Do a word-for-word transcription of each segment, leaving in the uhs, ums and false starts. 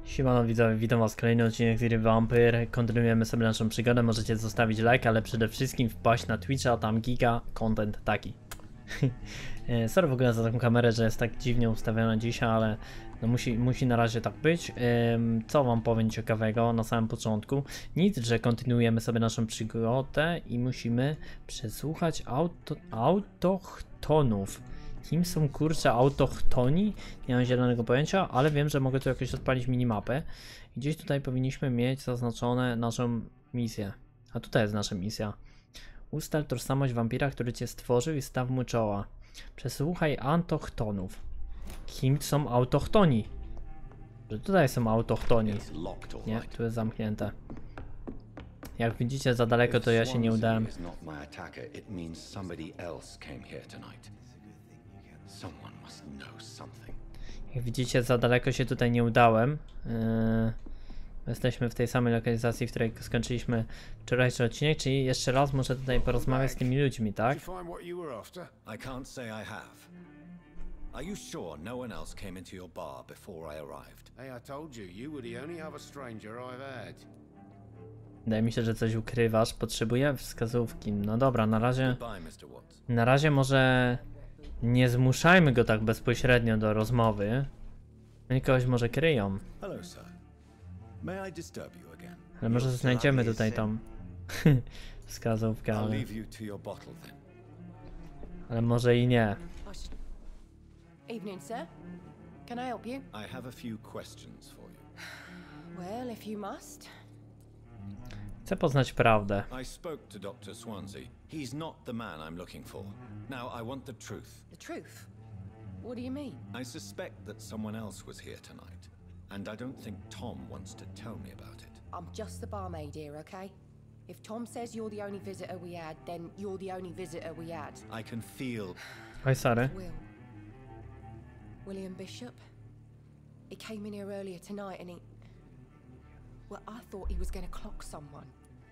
Siemano widzowie, witam was w kolejnym odcinek z gry Vampyr. Kontynuujemy sobie naszą przygodę, możecie zostawić like, ale przede wszystkim wpaść na Twitcha, tam giga content taki. Sorry w ogóle za taką kamerę, że jest tak dziwnie ustawiona dzisiaj, ale no musi, musi na razie tak być. Co wam powiem ciekawego na samym początku? Nic, że kontynuujemy sobie naszą przygodę i musimy przesłuchać auto, autochtonów. Kim są kurczę autochtoni? Nie mam zielonego pojęcia, ale wiem, że mogę tu jakoś odpalić minimapę. Gdzieś tutaj powinniśmy mieć zaznaczone naszą misję. A tutaj jest nasza misja. Ustal tożsamość wampira, który cię stworzył i staw mu czoła. Przesłuchaj autochtonów. Kim są autochtoni? Że tutaj są autochtoni. Nie, tu jest zamknięte. Jak widzicie za daleko, to ja się nie udałem. Jak widzicie, za daleko się tutaj nie udałem. Yy, jesteśmy w tej samej lokalizacji, w której skończyliśmy wczorajszy odcinek, czyli jeszcze raz muszę tutaj porozmawiać z tymi ludźmi, tak? Are you sure no one else came into your bar before I arrived? Hey, I told you, you were the only other stranger I've had. Wydaje mi się, że coś ukrywasz. Potrzebuję wskazówki. No dobra, na razie... Na razie może... Nie zmuszajmy go tak bezpośrednio do rozmowy. Oni kogoś może kryją. Ale może znajdziemy tutaj tą wskazówkę, ale... ale może i nie. Evening, sir. Can I help you? I have a few questions for you. Well, if you must. Chcę poznać prawdę. I spoke to Doctor Swansea. He's not the man I'm looking for. Now I want the truth. The truth? What do you mean? I suspect that someone else was here tonight, and I don't think Tom wants to tell me about it. I'm just the barmaid here, okay? If Tom says you're the only visitor we had, then you're the only visitor we had. I can feel... Oj, sorry. Will. William Bishop. He came in here earlier tonight and he... Well, I thought he was going to clock someone.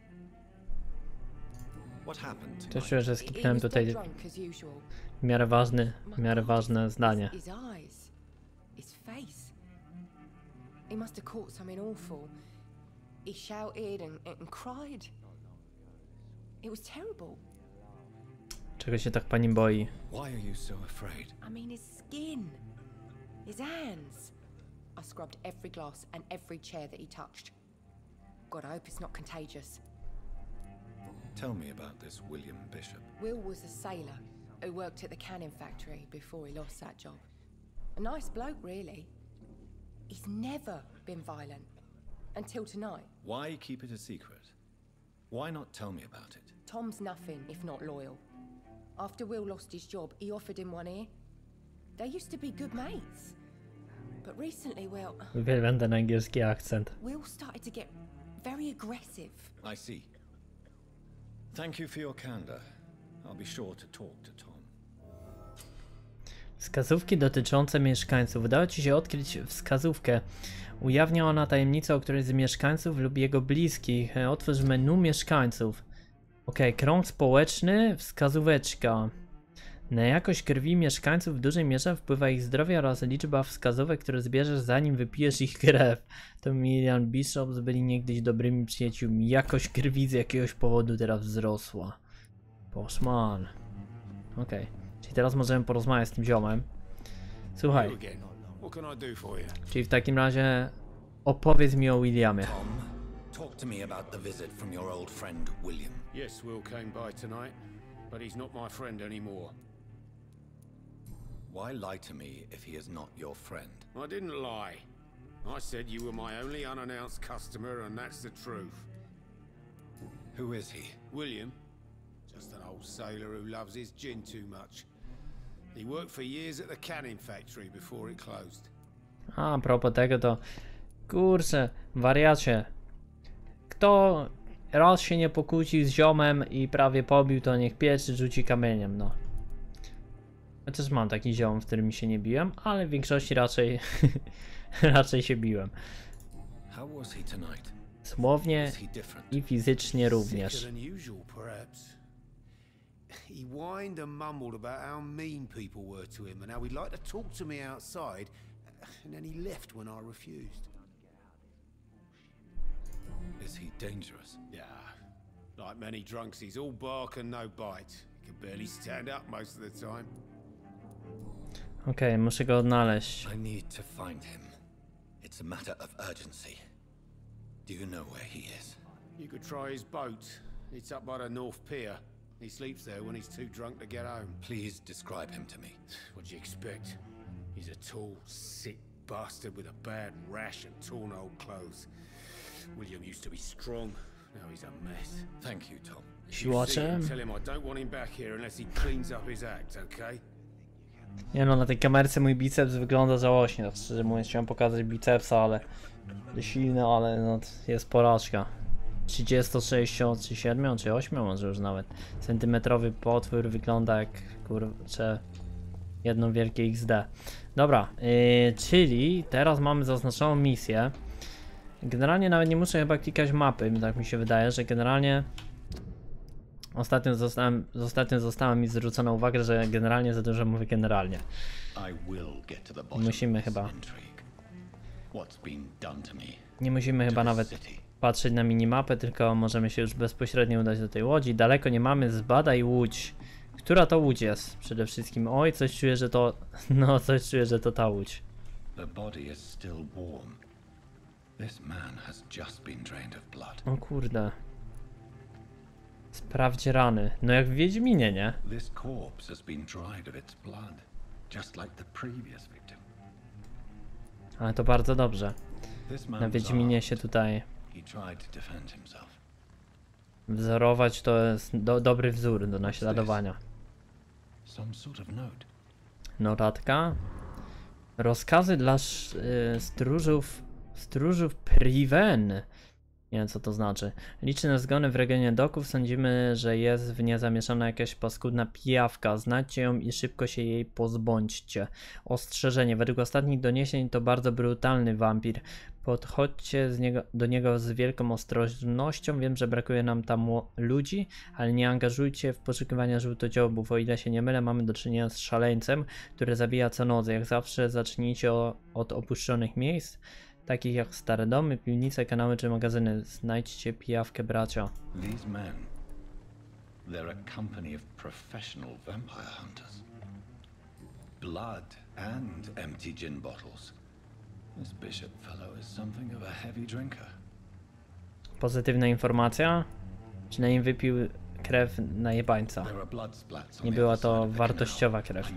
What happened To tonight? czuję, że skipnąłem tutaj w miarę ważny, w miarę ważne zdanie. His eyes, his face. He must have caught something awful. He shouted and, and cried. It was terrible. Czego się tak pani boi? Why are you so afraid? I mean, his skin, his hands. I scrubbed every glass and every chair that he touched. God, I hope it's not contagious. Tell me about this William Bishop. Will was a sailor who worked at the canning factory before he lost that job. A nice bloke, really. He's never been violent. Until tonight. Why keep it a secret? Why not tell me about it? Tom's nothing if not loyal. After Will lost his job, he offered him one ear. They used to be good mates. But recently, well... Uwielbiam ten angielski akcent. Will started to get very aggressive. I see. Thank you for your candor. I'll be sure to talk to Tom. Wskazówki dotyczące mieszkańców. Udało ci się odkryć wskazówkę. Ujawnia ona tajemnicę o którymś z mieszkańców lub jego bliskich. Otwórz menu mieszkańców. Ok, krąg społeczny, wskazóweczka. Na jakość krwi mieszkańców w dużej mierze wpływa ich zdrowie oraz liczba wskazówek, które zbierzesz zanim wypijesz ich krew. To William Bishop byli niegdyś dobrymi przyjaciółmi. Jakość krwi z jakiegoś powodu teraz wzrosła. Poszman. Ok, czyli teraz możemy porozmawiać z tym ziomem. Słuchaj. Czyli w takim razie opowiedz mi o Williamie. Tom, talk to me about the visit from your old friend William. Yes, Will came by tonight, but he's not my friend anymore. Why lie to me if he is not your friend? I didn't lie. I said you were my only unannounced customer, and that's the truth. Who is he? William, just an old sailor who loves his gin too much. He worked for years at the canning factory before it closed. A, a propos tego to... Kurczę, wariacie. Kto raz się nie pokłócił z ziomem i prawie pobił, to niech pierwszy rzuci kamieniem, no. Ja też mam taki ziom, w którym się nie biłem, ale w większości raczej... raczej się biłem. How was he tonight? Słownie i fizycznie również. He whined and mumbled about how mean people were to him and how he'd like to talk to me outside, and then he left when I refused. Is he dangerous? Yeah. Like many drunks, he's all bark and no bite. He can barely stand up most of the time. Okej, okay, muszę go odnaleźć. I need to find him. It's a matter of urgency. Do you know where he is? You could try his boat. It's up by the North Pier. He sleeps there when he's too drunk to get home. Please describe him to me. What do you expect? He's a tall, sick bastard with a bad rash and torn old clothes. William used to be strong. Now he's a mess. Thank you, Tom. If you see him, tell him I don't want him back here unless he cleans up his act, okay? Nie no, na tej kamerce mój biceps wygląda żałośnie. Tak szczerze mówiąc, chciałem pokazać bicepsa, ale silny, ale no, jest porażka. trzydzieści sześć, czy siedem, czy osiem może już nawet. Centymetrowy potwór wygląda jak kurczę jedno wielkie X D. Dobra, yy, czyli teraz mamy zaznaczoną misję. Generalnie nawet nie muszę chyba klikać mapy, tak mi się wydaje, że generalnie ostatnio zostałem, ostatnio została mi zwrócona uwagę, że generalnie za dużo mówię generalnie. Musimy chyba nie musimy chyba nawet patrzeć na minimapę, tylko możemy się już bezpośrednio udać do tej łodzi. Daleko nie mamy, zbadaj łódź. Która to łódź jest przede wszystkim? Oj, coś czuję, że to... No, coś czuję, że to ta łódź. O kurde. Sprawdź rany. No jak w Wiedźminie, nie? Ale to bardzo dobrze. Na Wiedźminie się tutaj wzorować to jest do, dobry wzór do naśladowania. Notatka. Rozkazy dla y, stróżów stróżów Priven. Nie wiem co to znaczy. Liczne zgony w regionie doków. Sądzimy, że jest w nie zamieszana jakaś paskudna pijawka. Znajdźcie ją i szybko się jej pozbądźcie. Ostrzeżenie. Według ostatnich doniesień to bardzo brutalny wampir. Podchodźcie z niego, do niego z wielką ostrożnością. Wiem, że brakuje nam tam ludzi, ale nie angażujcie w poszukiwania żółtodziobów. O ile się nie mylę, mamy do czynienia z szaleńcem, który zabija co noc. Jak zawsze zacznijcie o, od opuszczonych miejsc, takich jak stare domy, piwnice, kanały czy magazyny. Znajdźcie pijawkę, bracia. These men, they're a company of professional vampire hunters. Blood and empty gin bottles. This bishop fellow is something of a heavy drinker. Pozytywna informacja. Przynajmniej wypił krew najebańca. Nie była to wartościowa krew.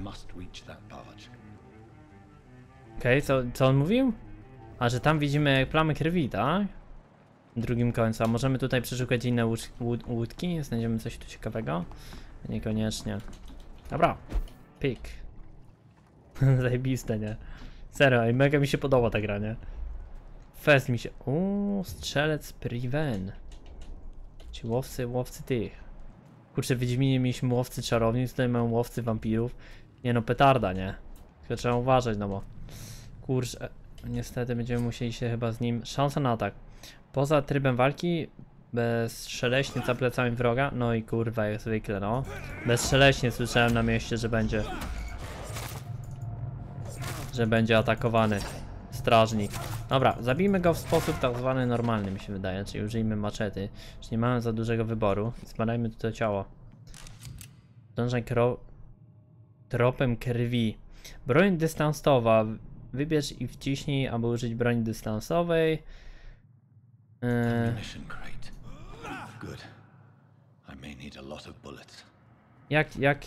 Okej, okay, co, co on mówił? A, że tam widzimy plamy krwi, tak? W drugim końcu. A możemy tutaj przeszukać inne łód łód łódki? Znajdziemy coś tu ciekawego? Niekoniecznie. Dobra. Pik. Zajebiste, nie? Serio, i mega mi się podoba ta gra, nie? Fest mi się... Uuu, strzelec Priven. Ci łowcy, łowcy tych. Kurczę, w Wiedźminie mieliśmy łowcy czarownic, tutaj mamy łowcy wampirów. Nie no, petarda, nie? Tylko trzeba uważać, no bo... Kurczę... Niestety będziemy musieli się chyba z nim... Szansa na atak. Poza trybem walki, bezszeleśnie za plecami wroga. No i kurwa, jak zwykle, no. Bezszeleśnie słyszałem na mieście, że będzie... Że będzie atakowany strażnik. Dobra, zabijmy go w sposób tak zwany normalny, mi się wydaje. Czyli użyjmy maczety. Już nie mamy za dużego wyboru. Zbadajmy tutaj ciało. Dążaj tropem krwi. Broń dystansowa. Wybierz i wciśnij, aby użyć broni dystansowej. Eee... Jak, jak...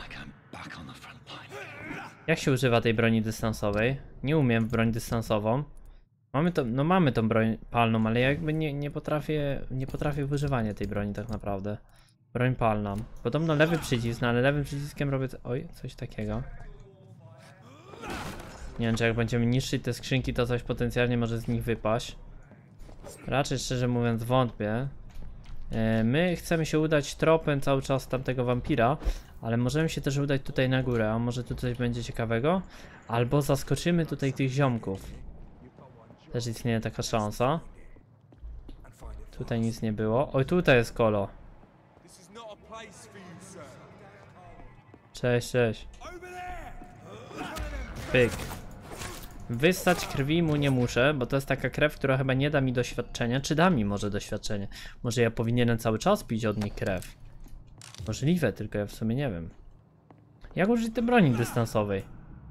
Jak się używa tej broni dystansowej? Nie umiem w broń dystansową. Mamy to, no mamy tą broń palną, ale ja jakby nie, nie potrafię, nie potrafię w używanie tej broni tak naprawdę. Broń palna. Podobno lewy przycisk, no ale lewym przyciskiem robię... Oj, coś takiego. Nie wiem, czy jak będziemy niszczyć te skrzynki, to coś potencjalnie może z nich wypaść. Raczej szczerze mówiąc wątpię. My chcemy się udać tropem cały czas tamtego wampira, ale możemy się też udać tutaj na górę, a może tu coś będzie ciekawego? Albo zaskoczymy tutaj tych ziomków. Też istnieje taka szansa. Tutaj nic nie było. Oj, tutaj jest kolo. Cześć, cześć. Pyk. Wyssać krwi mu nie muszę, bo to jest taka krew, która chyba nie da mi doświadczenia. Czy da mi może doświadczenie? Może ja powinienem cały czas pić od niej krew? Możliwe, tylko ja w sumie nie wiem. Jak użyć tej broni dystansowej?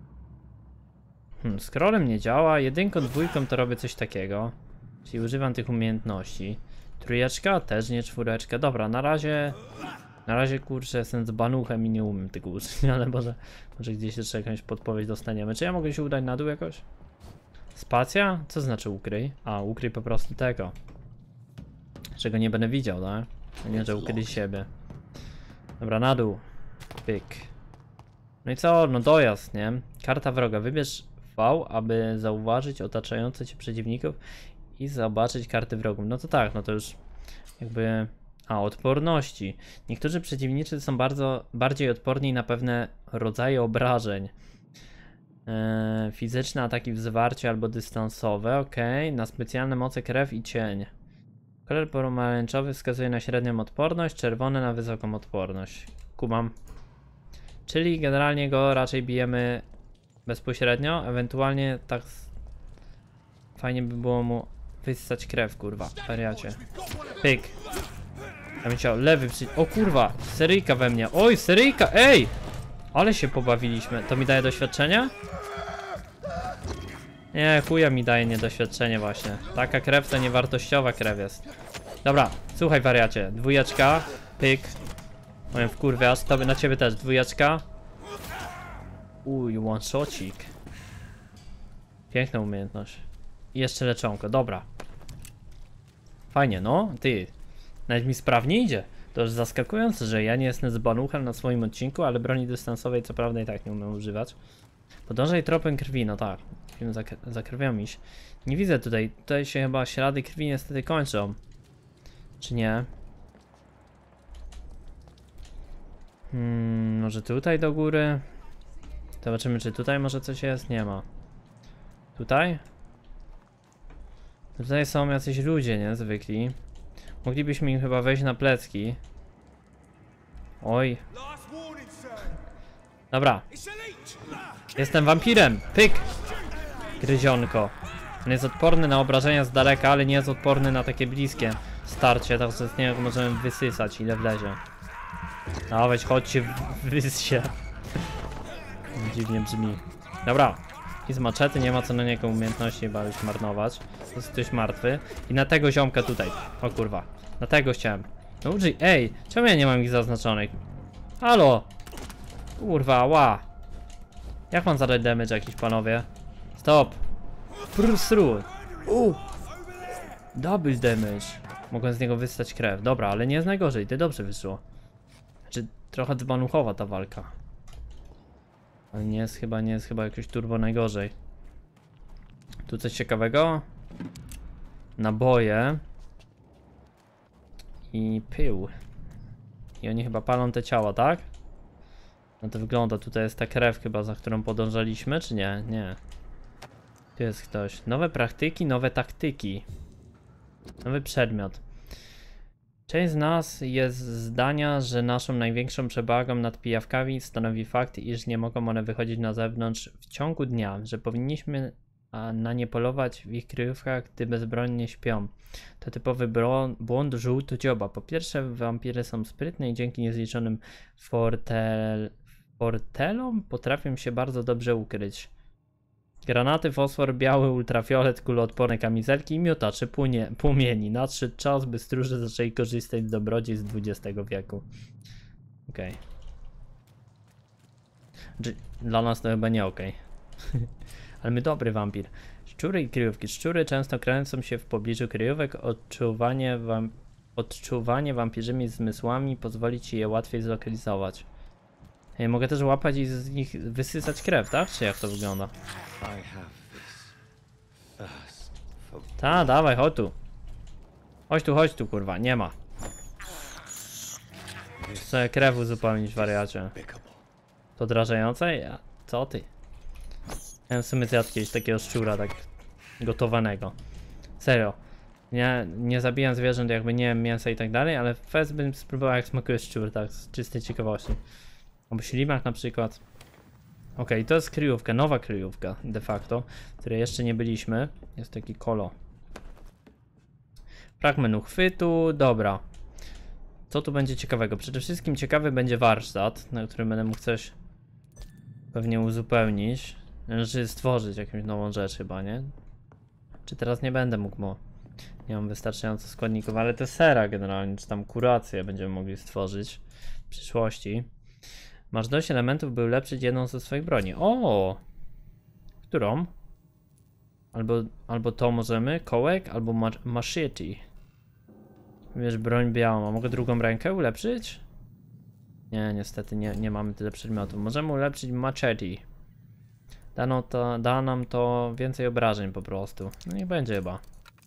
Hmm, scrollem nie działa, jedynką, dwójką to robię coś takiego. Czyli używam tych umiejętności. Trójeczka, też nie czwóreczka. Dobra, na razie... Na razie kurczę, jestem z banuchem i nie umiem tego użyć, ale może, może gdzieś jeszcze jakąś podpowiedź dostaniemy. Czy ja mogę się udać na dół jakoś? Spacja? Co znaczy ukryj? A, ukryj po prostu tego. Czego nie będę widział, tak? A nie, że ukryj siebie. Dobra, na dół. Pyk. No i co? No dojazd, nie? Karta wroga. Wybierz V, aby zauważyć otaczające cię przeciwników i zobaczyć karty wrogów. No to tak, no to już jakby... A, odporności. Niektórzy przeciwnicy są bardzo bardziej odporni na pewne rodzaje obrażeń. Eee, fizyczne ataki w zwarciu albo dystansowe, ok. Na specjalne moce krew i cień. Kolor pomarańczowy wskazuje na średnią odporność, czerwony na wysoką odporność. Kumam. Czyli generalnie go raczej bijemy bezpośrednio, ewentualnie tak fajnie by było mu wyssać krew, kurwa, wariacie. Pyk. Ja bym chciał lewy przy... O kurwa, seryjka we mnie. Oj, seryjka, ej! Ale się pobawiliśmy. To mi daje doświadczenie? Nie, chuja mi daje niedoświadczenie właśnie. Taka krew to niewartościowa krew jest. Dobra, słuchaj wariacie. Dwójeczka, pyk. Moją wkurwiasz, tobie na ciebie też dwójeczka. Uj, one shotcik. Piękna umiejętność. I jeszcze leczonko, dobra. Fajnie, no, ty. Nawet mi sprawnie idzie. To już zaskakujące, że ja nie jestem z banuchem na swoim odcinku, ale broni dystansowej co prawda i tak nie umiem używać. Podążaj tropem krwi, no tak. Musimy za, za krwią iść. Nie widzę tutaj, tutaj się chyba ślady krwi niestety kończą. Czy nie? Hmm, może tutaj do góry? Zobaczymy, czy tutaj może coś jest. Nie ma. Tutaj? Tutaj są jacyś ludzie, nie? Zwykli. Moglibyśmy im chyba wejść na plecki. Oj. Dobra. Jestem wampirem. Pyk. Gryzionko. On jest odporny na obrażenia z daleka, ale nie jest odporny na takie bliskie starcie. Tak z niego możemy wysysać, ile wlezie. Nawet chodźcie, wys się. Dziwnie brzmi. Dobra. I z maczety nie ma co na niego umiejętności chyba już marnować. To jest ktoś martwy. I na tego ziomka tutaj. O kurwa. Na tego chciałem. No użyj. Ej, czemu ja nie mam ich zaznaczonych? Halo! Kurwa, ła. Jak mam zadać damage jakiś, panowie? Stop. Prusru. U. Double damage. Mogłem z niego wystać krew. Dobra, ale nie jest najgorzej. Ty dobrze wyszło. Znaczy, trochę dzbanuchowa ta walka. Ale nie jest chyba, nie jest chyba jakoś turbo najgorzej. Tu coś ciekawego? Naboje. I pył. I oni chyba palą te ciała, tak? No to wygląda, tutaj jest ta krew chyba, za którą podążaliśmy, czy nie? Nie. Tu jest ktoś. Nowe praktyki, nowe taktyki. Nowy przedmiot. Część z nas jest zdania, że naszą największą przewagą nad pijawkami stanowi fakt, iż nie mogą one wychodzić na zewnątrz w ciągu dnia, że powinniśmy na nie polować w ich kryjówkach, gdy bezbronnie śpią. To typowy błąd żółtodzioba. Po pierwsze, wampiry są sprytne i dzięki niezliczonym fortel... fortelom potrafią się bardzo dobrze ukryć. Granaty, fosfor, biały, ultrafiolet, kuloodporne kamizelki i miotacze płonie, płomieni. Nadszedł czas, by stróże zaczęli korzystać z dobrodziejstw dwudziestego wieku. Okej. Okay. Dla nas to chyba nie okej. Okay. Ale my dobry wampir. Szczury i kryjówki. Szczury często kręcą się w pobliżu kryjówek. Odczuwanie, wam... Odczuwanie wampirzymi zmysłami pozwoli ci je łatwiej zlokalizować. Ja mogę też łapać i z nich wysysać krew, tak? Czy jak to wygląda? Ta, dawaj, chodź tu. Chodź tu, chodź tu, kurwa, nie ma. Chcę krew uzupełnić, wariacie. To drażające? Ja. Co ty? Ja bym w sumie zjadł kiedyś takiego szczura, tak gotowanego. Serio. Nie, nie zabijam zwierząt, jakby nie wiem, mięsa i tak dalej, ale fest bym spróbował, jak smakuje szczur, tak, z czystej ciekawości. Albo ślimak na przykład. Ok, to jest kryjówka, nowa kryjówka de facto, w której jeszcze nie byliśmy. Jest taki kolo. Fragment uchwytu, dobra. Co tu będzie ciekawego? Przede wszystkim ciekawy będzie warsztat, na którym będę mógł coś pewnie uzupełnić. Znaczy stworzyć jakąś nową rzecz chyba, nie? Czy teraz nie będę mógł, bo nie mam wystarczająco składników, ale te sera generalnie, czy tam kurację będziemy mogli stworzyć w przyszłości. Masz dość elementów, by ulepszyć jedną ze swoich broni. O! Którą? Albo, albo to możemy, kołek, albo ma machete. Wiesz, broń białą. A mogę drugą rękę ulepszyć? Nie, niestety nie, nie mamy tyle przedmiotów. Możemy ulepszyć machete. Da, no to, da nam to więcej obrażeń po prostu. No i będzie chyba.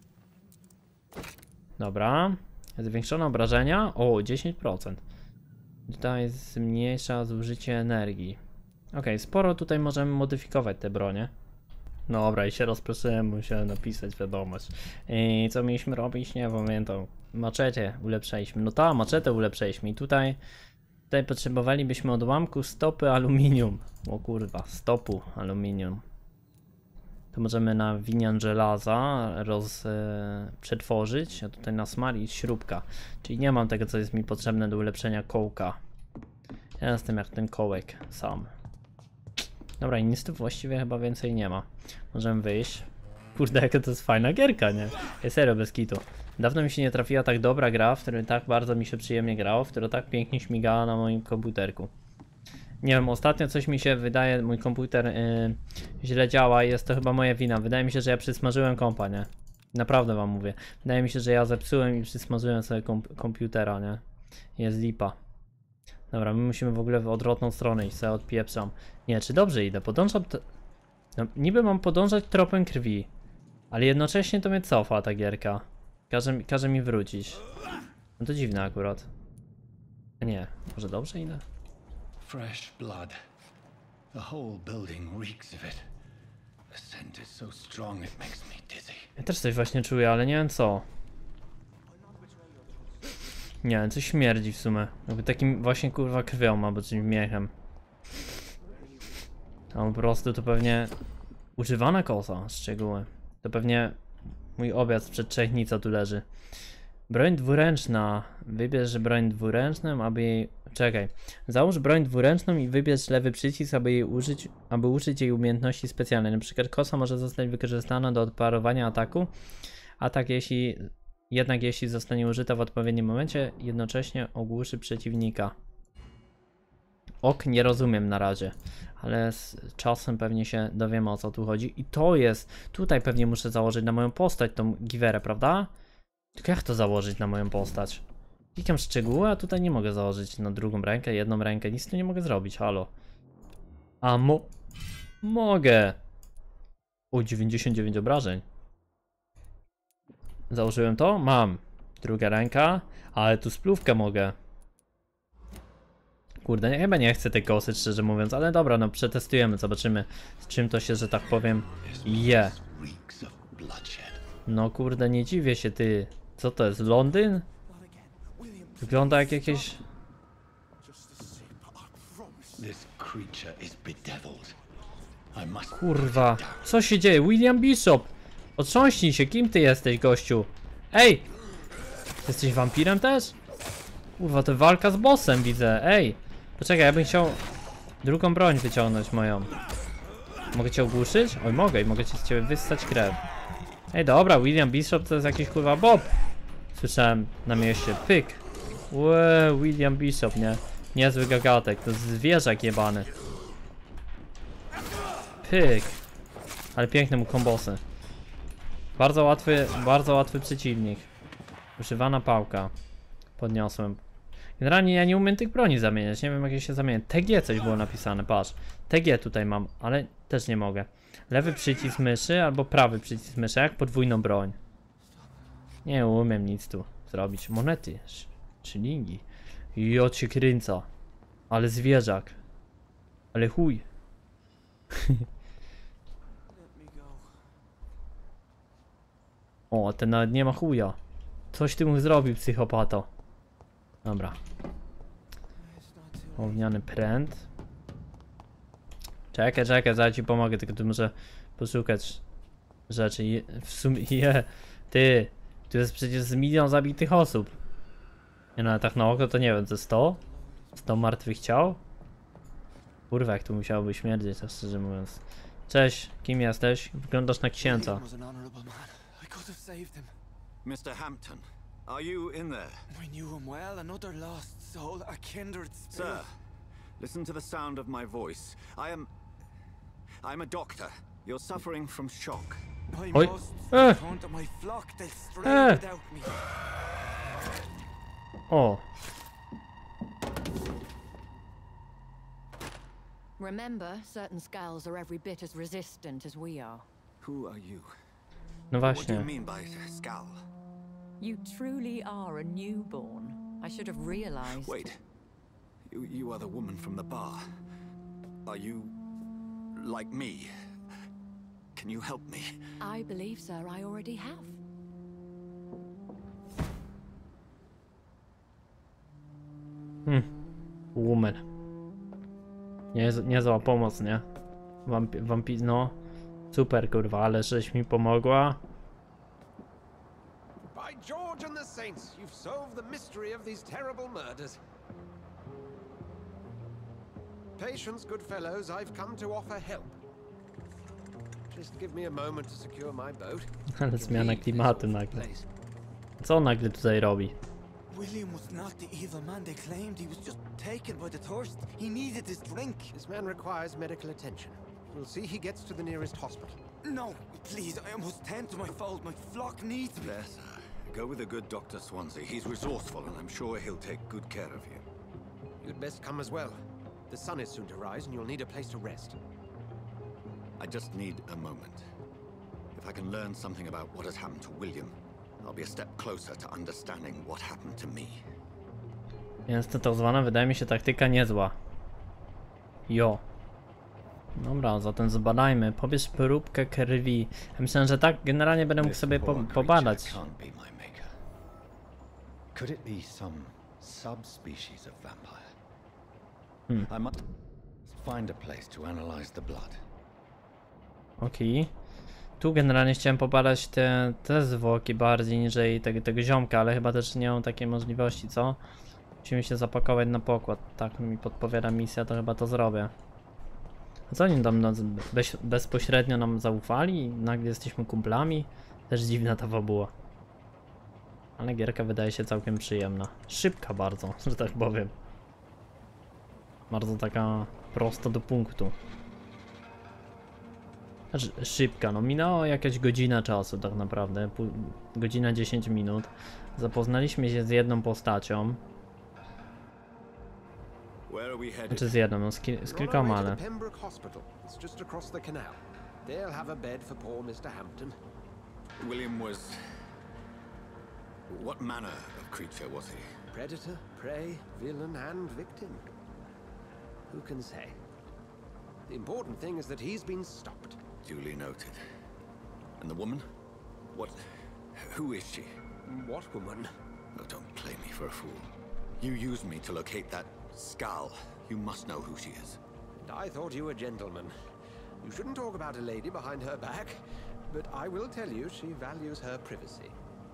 Dobra. Zwiększone obrażenia. O, dziesięć procent. Tutaj zmniejsza zużycie energii. Ok, sporo tutaj możemy modyfikować te bronie. Dobra, i się rozproszyłem, musiałem napisać wiadomość. I co mieliśmy robić? Nie pamiętam. Maczetę ulepszaliśmy. No ta, maczetę ulepszaliśmy. I tutaj, tutaj potrzebowalibyśmy odłamku stopy aluminium. O kurwa, stopu aluminium. To możemy na winian żelaza roz, e, przetworzyć, a tutaj na smalić śrubka. Czyli nie mam tego, co jest mi potrzebne do ulepszenia kołka. Ja jestem jak ten kołek sam. Dobra, i nic tu właściwie chyba więcej nie ma. Możemy wyjść. Kurde, jaka to jest fajna gierka, nie? Jest serio, bez kitu. Dawno mi się nie trafiła tak dobra gra, w której tak bardzo mi się przyjemnie grało, w której tak pięknie śmigała na moim komputerku. Nie wiem, ostatnio coś mi się wydaje, mój komputer yy, źle działa i jest to chyba moja wina. Wydaje mi się, że ja przysmażyłem kompa, nie? Naprawdę wam mówię. Wydaje mi się, że ja zepsułem i przysmażyłem sobie komp komputera, nie? Jest lipa. Dobra, my musimy w ogóle w odwrotną stronę iść, sobie odpieprzam. Nie, czy dobrze idę? Podążam... No, niby mam podążać tropem krwi, ale jednocześnie to mnie cofa ta gierka. Każe, każe mi wrócić. No to dziwne akurat. Nie, może dobrze idę? Fresh blood. The whole building reeks of it. The scent is so strong it makes me dizzy. Ja też coś właśnie czuję, ale nie wiem co. Nie wiem, coś śmierdzi w sumie. Jakby takim właśnie kurwa krwią albo czymś miechem. A po prostu to pewnie używana kosa, szczegóły. To pewnie mój obiad sprzed trzech dni, co tu leży. Broń dwuręczna. Wybierz broń dwuręczną, aby jej... Czekaj. Załóż broń dwuręczną i wybierz lewy przycisk, aby jej użyć, aby użyć jej umiejętności specjalnej. Na przykład kosa może zostać wykorzystana do odparowania ataku. Atak jeśli... Jednak jeśli zostanie użyta w odpowiednim momencie, jednocześnie ogłuszy przeciwnika. Ok, nie rozumiem na razie, ale z czasem pewnie się dowiemy, o co tu chodzi. I to jest, tutaj pewnie muszę założyć na moją postać tą giwerę, prawda? Tylko jak to założyć na moją postać? Klikam szczegóły, a tutaj nie mogę założyć na drugą rękę, jedną rękę, nic tu nie mogę zrobić, halo. A mo... Mogę! O, dziewięćdziesiąt dziewięć obrażeń. Założyłem to? Mam. Druga ręka, ale tu spluwkę mogę. Kurde, nie, chyba nie chcę tej kosy, szczerze mówiąc, ale dobra, no przetestujemy, zobaczymy z czym to się, że tak powiem, je. No kurde, nie dziwię się, ty. Co to jest, Londyn? Wygląda jak jakieś... Kurwa, co się dzieje? William Bishop! Otrząśnij się, kim ty jesteś, gościu? Ej! Jesteś wampirem też? Kurwa, to walka z bossem widzę, ej! Poczekaj, ja bym chciał drugą broń wyciągnąć moją. Mogę cię ogłuszyć? Oj, mogę i mogę ci z ciebie wyssać krew. Ej, dobra, William Bishop to jest jakiś kurwa Bob. Słyszałem na mieście, pyk. Łe, William Bishop, nie? Niezły gagatek, to zwierzak jebany. Pyk. Ale piękne mu kombosy. Bardzo łatwy, bardzo łatwy przeciwnik. Używana pałka. Podniosłem. Generalnie ja nie umiem tych broni zamieniać, nie wiem jak je się zamienia. T G coś było napisane, patrz. T G tutaj mam, ale też nie mogę. Lewy przycisk myszy albo prawy przycisk myszy, jak podwójną broń. Nie umiem nic tu zrobić. Monety, szylingi. Jo cię kręca. Ale zwierzak. Ale chuj. O, ten nawet nie ma chuja. Coś ty mu zrobił, psychopato. Dobra. Ołniany pręt. Czekaj, czekaj, zaraz ci pomogę, tylko tu muszę poszukać rzeczy. Je, w sumie, je, ty, tu jest przecież z milion zabitych osób. Nie no, ale tak na oko to nie wiem, ze sto? sto martwych ciał? Kurwa, jak tu musiałoby śmierdzieć, tak szczerze mówiąc. Cześć, kim jesteś? Wyglądasz na księdza. Mister Hampton, are you in there? I knew him well, another lost soul, a kindred spirit. Sir, listen to the sound of my voice. I am... I'm a doctor. You're suffering from shock. I Oi. must Eh. return to my flock, they'll stray Eh. without me. O, Remember, certain skulls are every bit as resistant as we are. Who are you? no What do you właśnie. mean by skull? You truly are a newborn. I should have realized. Wait. You, you are the woman from the bar. Are you... like me? Can you help me? I believe, sir, I already have. Hmm. Woman. Nie, niezła pomoc, nie? Wampi, wampi, no. Super, kurwa, ale żeś mi pomogła. By George and the Saints, you've solved the mystery of these terrible murders. Patience, good fellows, I've come to offer help. Just give me a moment to secure my boat. Ale zmiana klimatu nagle. Co on nagle tutaj robi? William was not the evil man they claimed. He was just taken by the thirst. He needed this drink. This man requires medical attention. We'll see he gets to the nearest hospital. No, please, I must tend to my fold. My flock needs me. There, sir. Go with the good Doctor Swansea. He's resourceful, and I'm sure he'll take good care of you. You'd best come as well. The sun is soon to rise, and you'll need a place to rest. I just need a moment. If I can learn something about what has happened to William, I'll be a step closer to understanding what happened to me. Więc to tak zwana, wydaje mi się, taktyka niezła. Jo. Dobra, zatem zbadajmy. Pobierz próbkę krwi. Ja myślę, że tak generalnie będę mógł This sobie po poor creature pobadać. can't be my maker. Could it be some subspecies of vampire? Hmm. I must find a place to analyze the blood. Okej. Tu generalnie chciałem pobadać te, te zwłoki bardziej niżeli tego, tego ziomka, ale chyba też nie mam takiej możliwości, co? Musimy się zapakować na pokład. Tak mi podpowiada misja, to chyba to zrobię. A co oni tam nas bez, bezpośrednio nam zaufali i nagle jesteśmy kumplami? Też dziwna ta fabuła. Ale gierka wydaje się całkiem przyjemna. Szybka bardzo, że tak powiem. Bardzo taka prosto do punktu. Sz- Szybka, no minęło jakaś godzina czasu tak naprawdę, Pół, godzina dziesięć minut. Zapoznaliśmy się z jedną postacią, Where are we headed? znaczy z jedną, no z, ki z We're on our kilkoma, way to ale... the Pembroke Hospital. It's just across the canal. They'll have a bed for poor Mister Hampton. William was... What manner of creature was he? Predator, prey, villain, and victim. Who can say? The important thing is that he's been stopped. Duly noted. And the woman? What... Who is she? What woman? Oh, don't play me for a fool. You used me to locate that skull. You must know who she is. And I thought you a gentleman. You shouldn't talk about a lady behind her back, but I will tell you she values her privacy.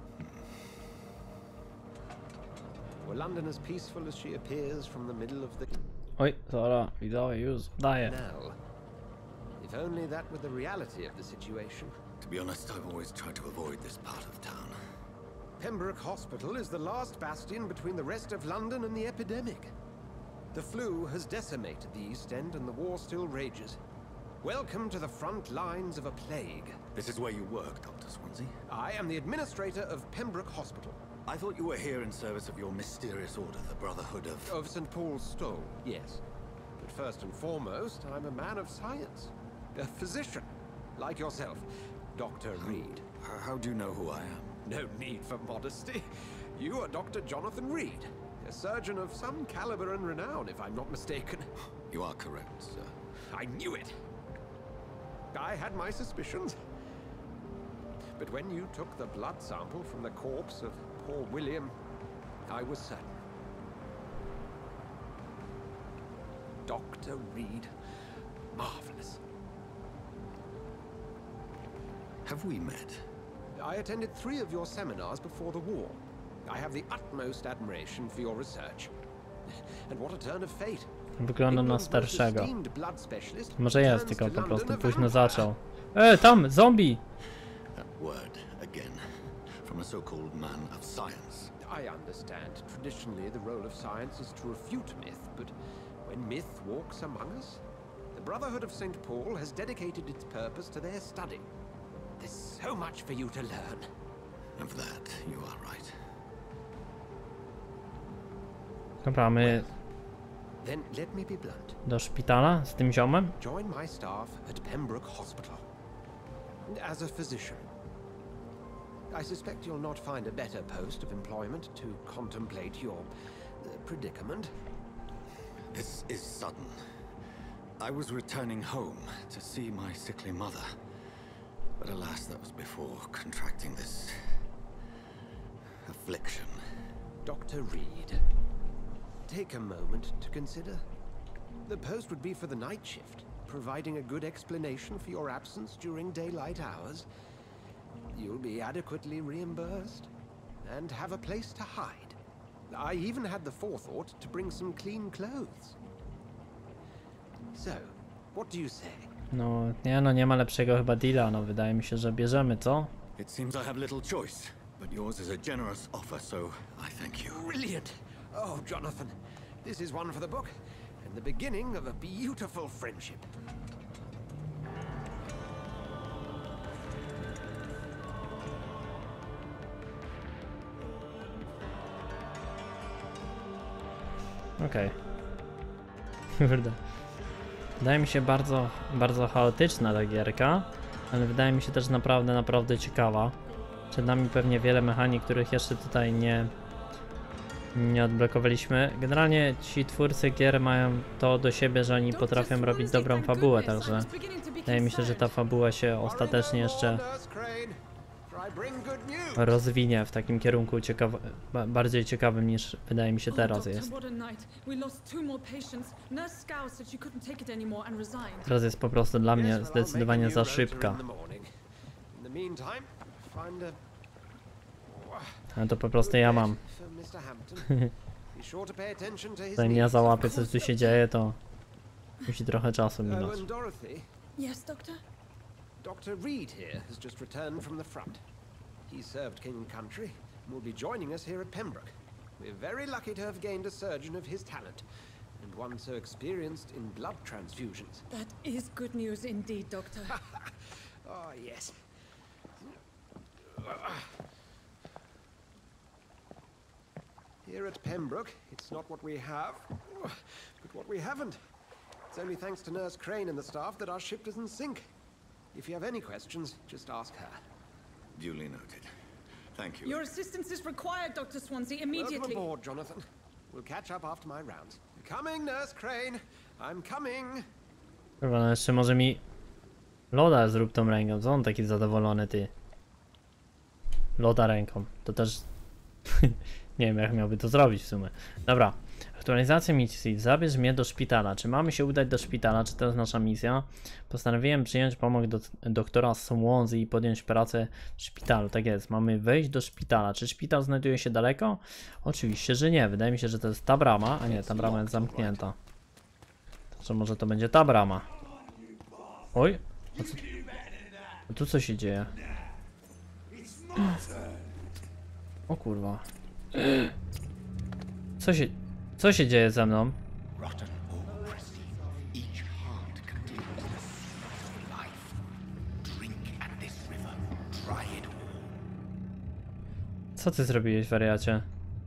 Were London as peaceful as she appears from the middle of the Oj, dobra, widzowie, już daję. canal? If only that were the reality of the situation. To be honest, I've always tried to avoid this part of town. Pembroke Hospital is the last bastion between the rest of London and the epidemic. The flu has decimated the East End and the war still rages. Welcome to the front lines of a plague. This is where you work, Doctor Swansea? I am the administrator of Pembroke Hospital. I thought you were here in service of your mysterious order, the Brotherhood of... Of Saint Paul's Stole, yes. But first and foremost, I'm a man of science. A physician, like yourself, Doctor Reed. H- How do you know who I am? No need for modesty. You are Doctor Jonathan Reed, a surgeon of some caliber and renown, if I'm not mistaken. You are correct, sir. I knew it! I had my suspicions. But when you took the blood sample from the corpse of poor William, I was certain. Doctor Reed, marvelous. Have we met? I attended three of your seminars before the war. I have the utmost admiration for your research. And what a turn of fate. Wygląda na England's most starszego. esteemed blood specialist Może jest, turns tylko to po London prostu a późno vampire. zaczął. E, tam! Zombie! That word again. From a so-called man of science. I understand. Traditionally, the role of science is to refute myth, but when myth walks among us, the Brotherhood of Saint Paul has dedicated its purpose to their study. There's so much for you to learn. Of that, you are right. Dobra, my Then let me be blunt. do szpitala z tym ziomem? Join my staff at Pembroke Hospital. As a physician. I suspect you'll not find a better post of employment to contemplate your uh, predicament. This is sudden. I was returning home to see my sickly mother. But alas, that was before contracting this affliction. Doctor Reed, take a moment to consider. The post would be for the night shift, providing a good explanation for your absence during daylight hours. You'll be adequately reimbursed and have a place to hide. I even had the forethought to bring some clean clothes. So, what do you say? No, nie no, nie ma lepszego chyba deala, no wydaje mi się, że bierzemy, co? It seems I have little choice, but yours is a generous offer, so I thank you. Brilliant! Oh, Jonathan, this is one for the book and the beginning of a beautiful friendship. Okej. Kurde. Wydaje mi się bardzo, bardzo chaotyczna ta gierka, ale wydaje mi się też naprawdę, naprawdę ciekawa. Przed nami pewnie wiele mechanik, których jeszcze tutaj nie, nie odblokowaliśmy. Generalnie ci twórcy gier mają to do siebie, że oni potrafią robić dobrą fabułę, także wydaje mi się, że ta fabuła się ostatecznie jeszcze rozwinie w takim kierunku ciekaw- ba- bardziej ciekawym niż wydaje mi się teraz jest. Teraz jest po prostu dla mnie zdecydowanie za szybka. Ale to po prostu ja mam. Zanim ja załapię, co tu się dzieje, to musi trochę czasu minąć. Yes, Doctor? Doctor Reed here has just returned from the front. He served King and Country and will be joining us here at Pembroke. We're very lucky to have gained a surgeon of his talent, and one so experienced in blood transfusions. That is good news indeed, Doctor. Oh, yes. Here at Pembroke, it's not what we have, but what we haven't. It's only thanks to Nurse Crane and the staff that our ship doesn't sink. If you have any questions, just ask her. Duly noted. Thank you. Your assistance is required, Doctor Swansea, Welcome immediately. aboard, Jonathan. We'll catch up after my rounds. Coming, Nurse Crane. I'm coming. Kurwa, no jeszcze może mi loda zrób tą ręką. Co on taki zadowolony, ty? Loda ręką. To też nie wiem, jak miałby to zrobić w sumie. Dobra. Aktualizacja misji. Zabierz mnie do szpitala. Czy mamy się udać do szpitala? Czy to jest nasza misja? Postanowiłem przyjąć pomoc do doktora Swansea i podjąć pracę w szpitalu. Tak jest. Mamy wejść do szpitala. Czy szpital znajduje się daleko? Oczywiście, że nie. Wydaje mi się, że to jest ta brama. A nie, ta brama jest zamknięta. Także może to będzie ta brama. Oj. A co? A tu co się dzieje? O kurwa. Co się... Co się dzieje ze mną? Rotten or crusty, each heart contains the seed of life. Drink at this river, try it all. Co ty zrobiłeś, wariacie?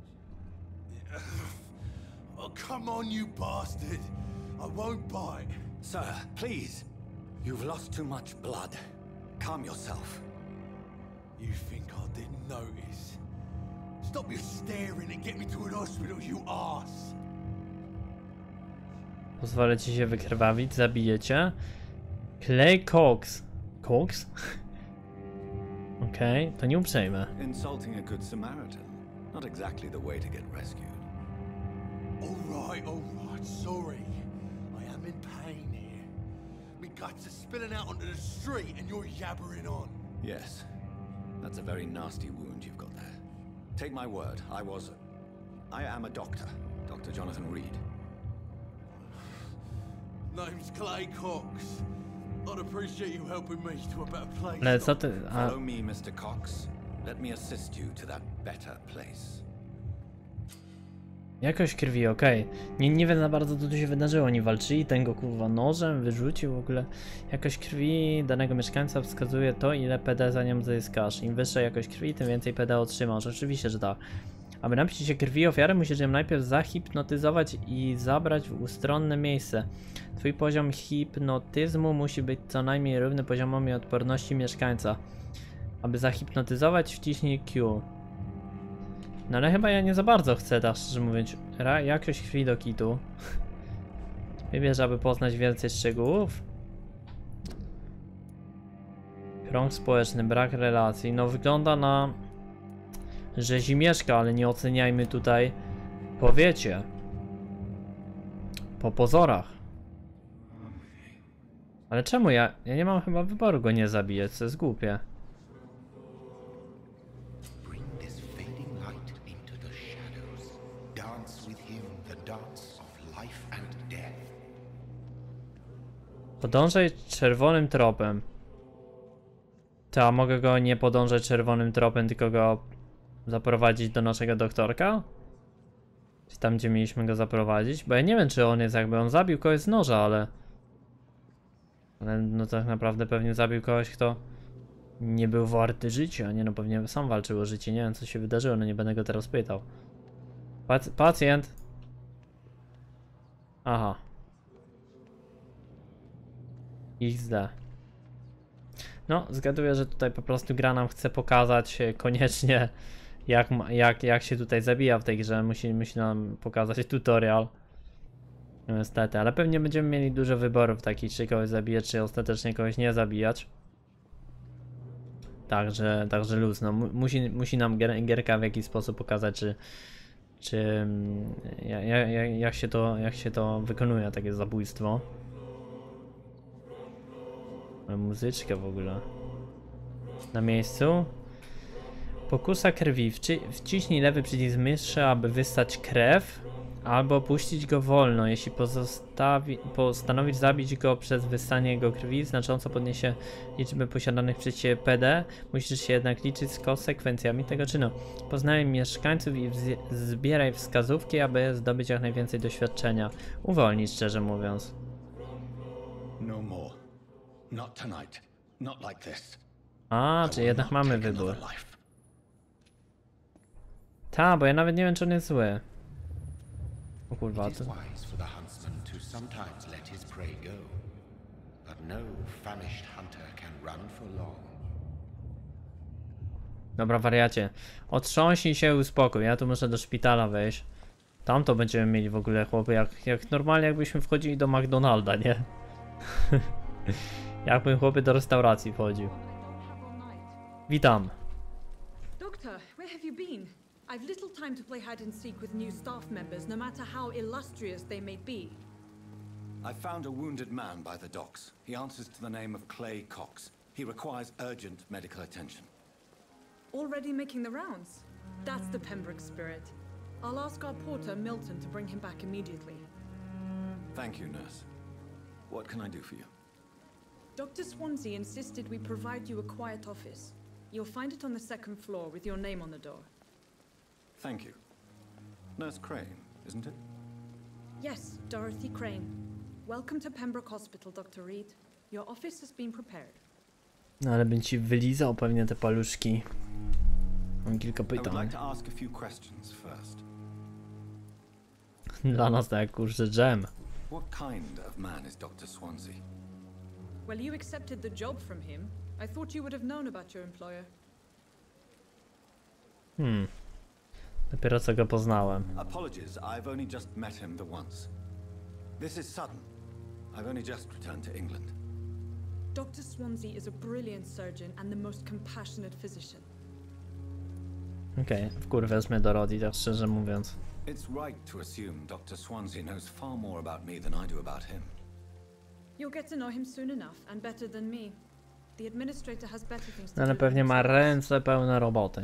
Oh, come on, you bastard. I won't bite. Sir, please. You've lost too much blood. Calm yourself. You think I didn't notice? Stop your staring and get me to an hospital, you arse. Pozwolę ci się wykrwawić, zabiję cię. Clay Cox. Cox? Okej, okay, to nie uprzejme. Insulting a good Samaritan. Not exactly the way to get rescued. All right, all right, sorry. I am in pain here. guts are spilling out onto the street and you're yabbering on. Yes. That's a very nasty wound you've got there. Take my word, I was... I am a doctor. Doctor Jonathan Reed. Name's Clay Cox. I'd appreciate you helping me to a better place. Ale co ty... A... Follow me, mister Cox. Let me assist you to that better place. Jakość krwi, okej. Okay. Nie, nie wiem za bardzo, co tu się wydarzyło. Oni walczyli, ten go kurwa nożem wyrzucił w ogóle. Jakość krwi danego mieszkańca wskazuje to, ile P D za nią zyskasz. Im wyższa jakość krwi, tym więcej P D otrzymasz. Oczywiście, że tak. Aby napić się krwi ofiary, musisz ją najpierw zahipnotyzować i zabrać w ustronne miejsce. Twój poziom hipnotyzmu musi być co najmniej równy poziomowi odporności mieszkańca. Aby zahipnotyzować, wciśnij Q. No ale chyba ja nie za bardzo chcę, tak szczerze mówiąc. Ra jakość krwi do kitu. Wybierz, aby poznać więcej szczegółów. Krąg społeczny, brak relacji. No wygląda na... że zimieszka, ale nie oceniajmy tutaj, powiecie, po pozorach. Ale czemu ja, ja nie mam chyba wyboru go nie zabijać, co jest głupie. Podążaj czerwonym tropem. To a mogę go nie podążać czerwonym tropem, tylko go zaprowadzić do naszego doktorka? Czy tam, gdzie mieliśmy go zaprowadzić? Bo ja nie wiem, czy on jest jakby, on zabił kogoś z noża, ale... Ale no tak naprawdę pewnie zabił kogoś, kto nie był warty życia, nie no pewnie sam walczył o życie, nie wiem co się wydarzyło, no nie będę go teraz pytał. Pac pacjent! Aha. iks de. No, zgaduję, że tutaj po prostu gra nam chce pokazać koniecznie jak, jak, jak się tutaj zabija w tej grze, musi, musi nam pokazać tutorial. No, niestety, ale pewnie będziemy mieli dużo wyborów takich, czy kogoś zabijać, czy ostatecznie kogoś nie zabijać. Także, także luz, no, musi, musi nam gier, gierka w jakiś sposób pokazać, czy, czy jak, jak, jak, się to, jak się to wykonuje, takie zabójstwo. Muzyczka w ogóle. Na miejscu. Pokusa krwi. Wci wciśnij lewy przycisk myszy, aby wystać krew, albo puścić go wolno. Jeśli postanowisz zabić go przez wyssanie jego krwi, znacząco podniesie liczbę posiadanych przez ciebie P D. Musisz się jednak liczyć z konsekwencjami tego czynu. Poznaj mieszkańców i zbieraj wskazówki, aby zdobyć jak najwięcej doświadczenia. Uwolnij, szczerze mówiąc. No more. Not tonight. Not like this. A, czy jednak mamy wybór. Ta, bo ja nawet nie wiem, czy on jest zły. O kurwa, to... Dobra, wariacie. Otrząśnij się i uspokój. Ja tu muszę do szpitala wejść. Tam to będziemy mieli w ogóle, chłopy, jak, jak normalnie jakbyśmy wchodzili do McDonalda, nie? Jakbym chłopy do restauracji wchodził. Witam. Doctor, where have you been? I've little time to play hide and seek with new staff members, no matter how illustrious they may be. I found a wounded man by the docks. He answers to the name of Clay Cox. He requires urgent medical attention. Already making the rounds? That's the Pembroke spirit. I'll ask our porter, Milton, to bring him back immediately. Thank you, nurse. What can I do for you? Doctor Swansea insisted we provide you a quiet office. You'll find it on the second floor with your name on the door. Thank you. Nurse Crane, isn't it? Yes, Dorothy Crane. Welcome to Pembroke Hospital, Doctor Reed. Your office has been prepared. No ale bym ci wylizał pewnie te paluszki. Mam kilka pytań. I would like to ask a few questions first. Dla nas tak kurczę dżem. What kind of man is Doctor Swansea? Well, you accepted the job from him. I thought you would have known about your employer. Hmm. Dopiero co go poznałem. Apologies, I've only just met him the once. This is sudden. I've only just returned to England. Doctor Swansea is a brilliant surgeon and the most compassionate physician. Okej, okay, wkurwiasz mnie do Rodi, tak szczerze mówiąc. It's right to assume Doctor Swansea knows far more about me than I do about him. You'll get to know him soon enough, and better than me. The administrator has better things to Ale do. pewnie ma ręce pełne roboty.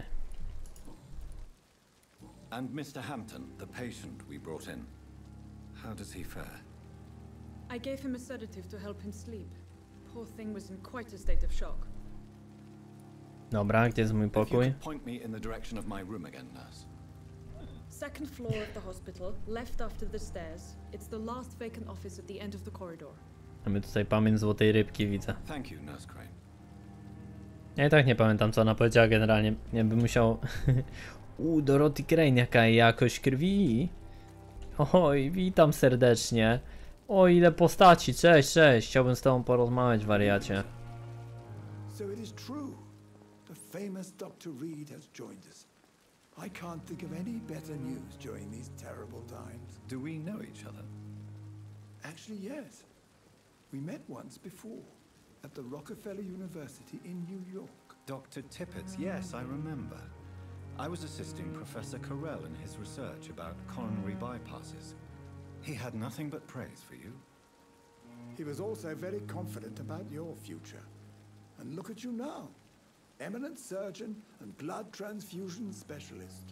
And Mister Hampton, the patient we brought in. How does he fare? I gave him a sedative to help him sleep. Poor thing was in quite a state of shock. Dobra, gdzie jest mój If you pokój? could point me in the direction of my room again, nurse. Second floor of the hospital, left after the stairs. It's the last vacant office at the end of the corridor. A my tutaj pamięć złotej rybki widzę. Thank you, Nurse Crane. Ja i tak nie pamiętam, co ona powiedziała generalnie. Nie bym musiał... U, Dorothy Crane, jaka jakość krwi. Oj, witam serdecznie. O, ile postaci, cześć, cześć. Chciałbym z tobą porozmawiać, wariacie. So it is true. The famous Doctor Reed has joined us. I can't think of any better news during these terrible times. Do we know each other? Actually, yes. We met once before at the Rockefeller University in New York. Doctor Tippett, yes, I remember. I was assisting Professor Carell in his research about coronary bypasses. He had nothing but praise for you. He was also very confident about your future. And look at you now. Eminent surgeon and blood transfusion specialist.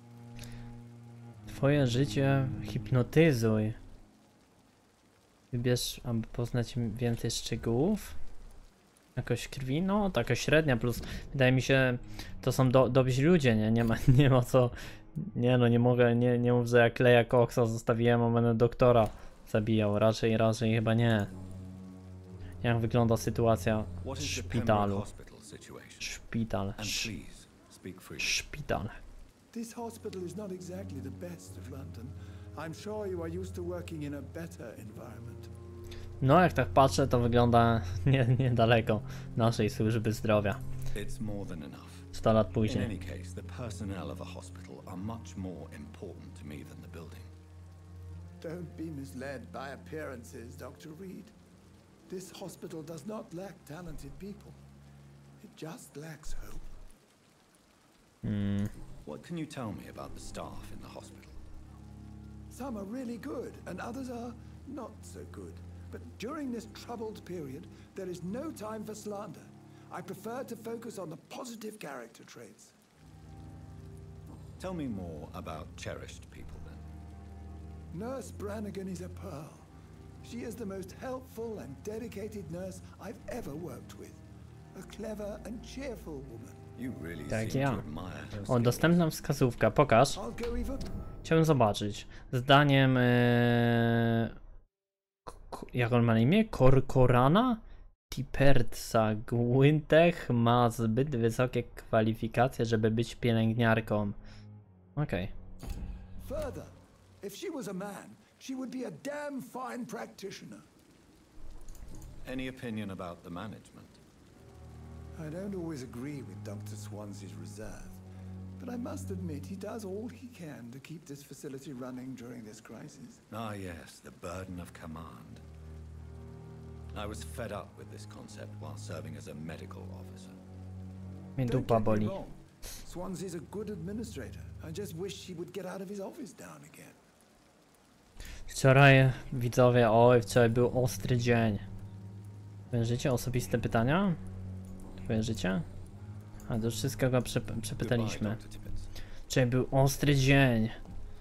Twoje życie hipnotyzuj. Wybierz, aby poznać więcej szczegółów. Jakość krwi? No, taka średnia, plus wydaje mi się, to są do, dobrzy ludzie, nie? Nie ma, nie ma co... Nie no, nie mogę, nie, nie mów, że jak Leia Coxa zostawiłem, a będę doktora zabijał. Raczej, raczej chyba nie. Jak wygląda sytuacja w szpitalu? Szpital. Sz szpital. This hospital is not exactly the best of London. I'm sure you are used to working in a better environment. No, jak tak patrzę, to wygląda nie, niedaleko naszej służby zdrowia. It's more than enough. sto lat In później. any case, the personnel of a hospital are much more important to me than the building. Don't be misled by appearances, Doctor Reed. This hospital does not lack talented people. It just lacks hope. Mm. What can you tell me about the staff in the hospital? Some are really good, and others are not so good. But during this troubled period, there is no time for slander. I prefer to focus on the positive character traits. Tell me more about cherished people, then. Nurse Brannigan is a pearl. She is the most helpful and dedicated nurse I've ever worked with. A clever and cheerful woman. You really Tak, seem ja. to admire her O, skills. dostępna wskazówka, pokaż. I'll go even... Chciałbym zobaczyć. Zdaniem... Yy... k- Jak on ma na imię? Korkorana? Tipertsa Gwyntek ma zbyt wysokie kwalifikacje, żeby być pielęgniarką. Okej. Okay. Further, if she was a man, she would be a damn fine practitioner. Any opinion about the management? I don't always agree with Doctor Swansea's reserve, but I must admit he does all he can to keep this facility running during this crisis. Ah, yes, the burden of command. I was fed up with this concept while serving as a medical officer. Mnie Don't dupa get me boli. wrong. Swansea's a good administrator. I just wish he would get out of his office down again. Wczoraj, widzowie, oj, wczoraj był ostry dzień. Twoje życie? Osobiste pytania? Twoje życie? A to już wszystko go przep przepytaliśmy. Goodbye, Doctor Tippett. Wczoraj był ostry dzień.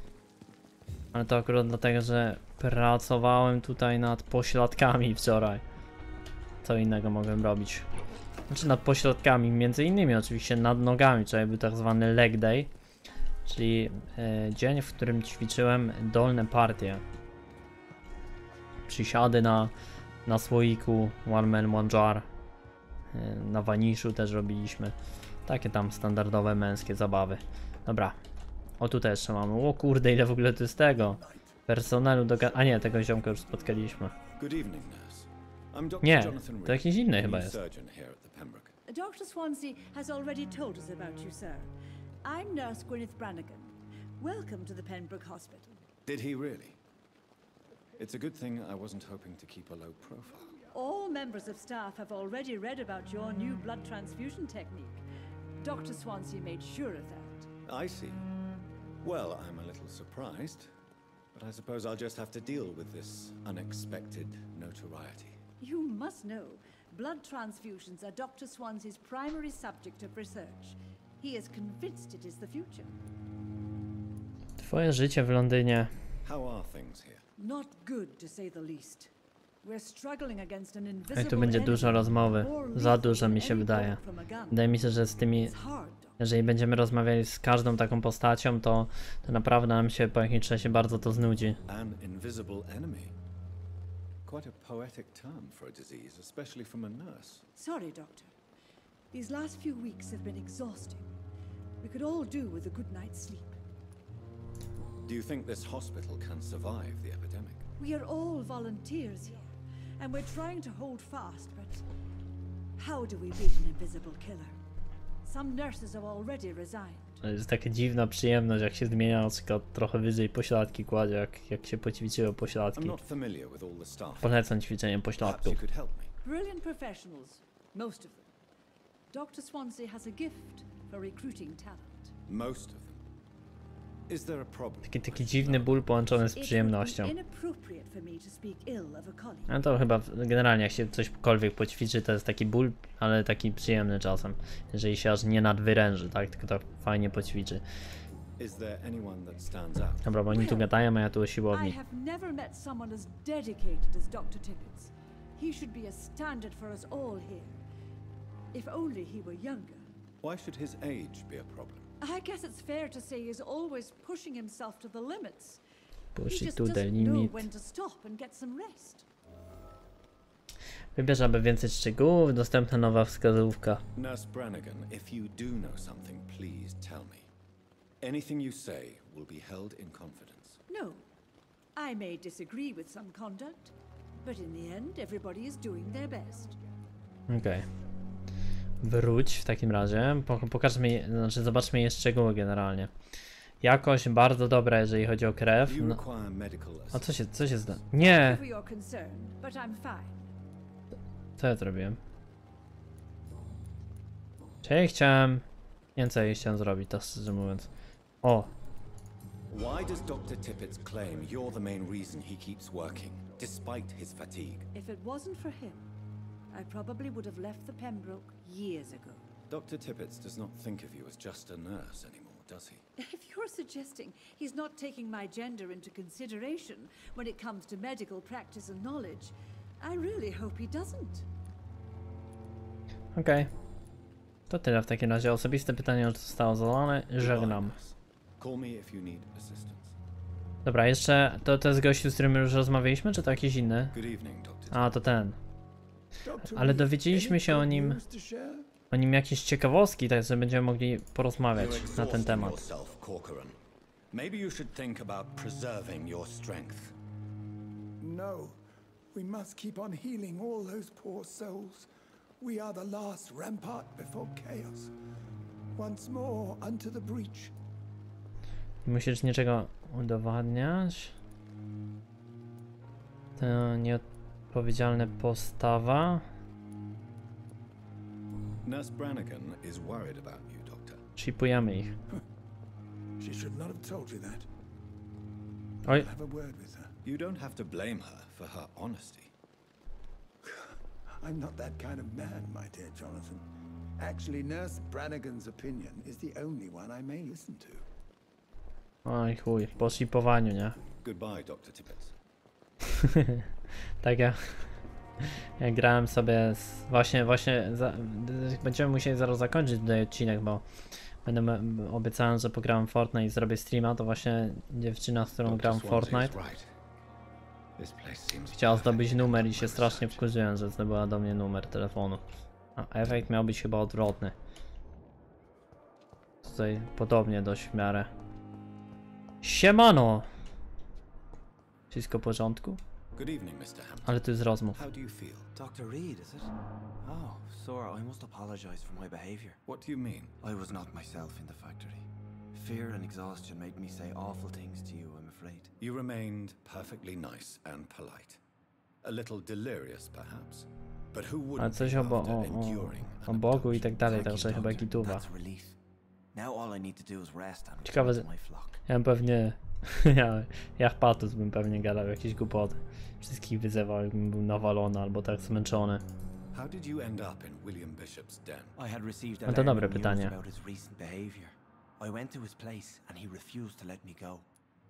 Ale to akurat dlatego, że pracowałem tutaj nad pośladkami wczoraj. Co innego mogłem robić? Znaczy nad pośladkami, między innymi oczywiście nad nogami. Wczoraj był tak zwany leg day. Czyli e, dzień, w którym ćwiczyłem dolne partie. Przysiady na, na słoiku, one man, one jar. E, na waniszu też robiliśmy. Takie tam standardowe męskie zabawy. Dobra. O, tutaj jeszcze mamy. O kurde, ile w ogóle to jest tego. Personelu do... A nie, tego ziomka już spotkaliśmy. Good evening, nurse. I'm Doctor Nie, Jonathan to Reed, jakiś inny the chyba new jest. surgeon here at the Pembroke. Doctor Swansea has already told us about you, sir. I'm Nurse Gwyneth Brannigan. Welcome to the Pembroke Hospital. Did he really? It's a good thing I wasn't hoping to keep a low profile. All members of staff have already read about your new blood transfusion technique. Doctor Swansea made sure of that. I see. Well, I'm a little surprised, but I suppose I'll just have to deal with this unexpected notoriety. You must know, blood transfusions are Doctor Swansea's primary subject of research. He is convinced it is the future. Twoje życie w Londynie. How are things here? Not good, to say the least. We're struggling against an No i invisible tu będzie dużo enemy, rozmowy. more Za lethal dużo than mi się any wydaje. bullet from a gun. Wydaje mi się, że z tymi... It's hard, Doctor. Jeżeli będziemy rozmawiali z każdą taką postacią, to, to naprawdę nam się po jakimś czasie bardzo to znudzi. An invisible enemy. Quite a poetic term for a disease, especially from a nurse. Sorry, Doctor. These last few weeks have been exhausting. We could all do with a good night's sleep. Do you think this hospital can survive the epidemic? We are all volunteers here, and we're trying to hold fast, but how do we beat an invisible killer? Some nurses have already resigned. To jest taka dziwna przyjemność, jak się zmienia na przykład trochę wyżej pośladki kładzie, jak, jak się poćwiczyło I'm pośladki. not familiar with all the staff. Polecam ćwiczenie Perhaps you pośladków. could help me. Brilliant professionals, most of them. Doctor Swansea has a gift for recruiting talent. Most of them. Is there a problem? Taki, taki dziwny ból połączony z It would przyjemnością. be inappropriate for me to speak ill of a colleague. No to chyba w- generalnie jak się cośkolwiek poćwiczy, to jest taki ból, ale taki przyjemny czasem. Jeżeli się aż nie nadwyręży, tak? Tylko tak fajnie poćwiczy. Is there anyone that stands out? Dobra, bo oni tu gadają, a ja tu o I siłowni. have never met someone as dedicated as Doctor Tippett. He should be a standard for us all here. If only he were younger. Why should his age be a problem? I guess it's fair to say he's always pushing himself to the limits. He Push it just to the doesn't know limit. when to stop and get some rest. Wybierz, aby więcej szczegółów, dostępna nowa wskazówka. Nurse Brannigan, if you do know something, please tell me. Anything you say will be held in confidence. No, I may disagree with some conduct, but in the end, everybody is doing their best. Okej. Okay. Wróć w takim razie. Po- Pokażmy, je- znaczy zobaczmy je szczegóły generalnie. Jakość bardzo dobra, jeżeli chodzi o krew. You No. require medical A co się, assistance. co się zda? Nie! For your concern, but I'm fine. Co ja zrobiłem? Czy ja chciałem... Nie wiem, co ja chciałem zrobić, to szczerze mówiąc. O! Why does Doctor Tippett claim you're the main reason he keeps working, despite his fatigue? If it wasn't for him, I probably would have left the Pembroke years ago. Doctor Tippett does not think of you as just a nurse anymore, does he? If you're suggesting he's not taking my gender into consideration when it comes to medical practice and knowledge, I really hope he doesn't. Okej. Okay. To tyle w takim razie. Osobiste pytanie już zostało zadane. Żegnam. Call me if you need assistance. Dobra, jeszcze... To, to jest gościu, z którym już rozmawialiśmy, czy to jakiś inny? Good evening, Doctor. A, to ten. Doctor Ale Reed, dowiedzieliśmy any się o good nim... news to share? O nim jakieś ciekawostki, tak że będziemy mogli porozmawiać You're na ten exhausting temat. yourself, Corcoran. Maybe you should think about preserving your strength. No. We must keep on healing all those poor souls. We are the last rampart before chaos. Once more unto the breach. Nie musisz niczego udowadniać. To nieodpowiedzialna postawa. Nurse Brannigan is worried about you, Doctor. Shipujemy ich. She should not have told you that. Oj, I'll have a word with her. You don't have to blame her for her honesty. I'm not that kind of man, my dear Jonathan. Actually, Nurse Brannigan's opinion is the only one I may listen to. oj chuj, po shipowaniu, nie? Goodbye, Doctor Tippett. Tak ja... Ja grałem sobie z... Właśnie, właśnie... Za... Będziemy musieli zaraz zakończyć tutaj odcinek, bo... Będę obiecałem, że pogram w Fortnite i zrobię streama, to właśnie dziewczyna, z którą gram w Fortnite, chciała zdobyć numer i się strasznie wkurzyłem, że zdobyła do mnie numer telefonu. A efekt miał być chyba odwrotny. Tutaj podobnie dość w miarę. Siemano! Wszystko w porządku? Good evening, Mister Hampton. Ale tu jest rozmów. How do you feel? Doctor Reed, is it? Oh, sir, I must apologize for my behavior. What do you mean? I was not myself in the factory. Fear and exhaustion made me say awful things to you, I'm afraid. You remained perfectly nice and polite. A little delirious, perhaps. But who Ale wouldn't coś be o, bo, after o, enduring o, o an Bogu i abduction? tak dalej, Thank także you, chyba Doctor. gituwa. That's a relief. Now all I need to do is rest and Ciekawe, return że... to my flock. Ja bym pewnie ja, ja Patus bym pewnie gadał jakieś głupoty. Wszystkich wyzywał, jakbym był nawalony albo tak zmęczony. How did you end up in William Bishop's den? I had received No to dobre alarming pytanie. news about his recent behavior. I went to his place and he refused to let me go.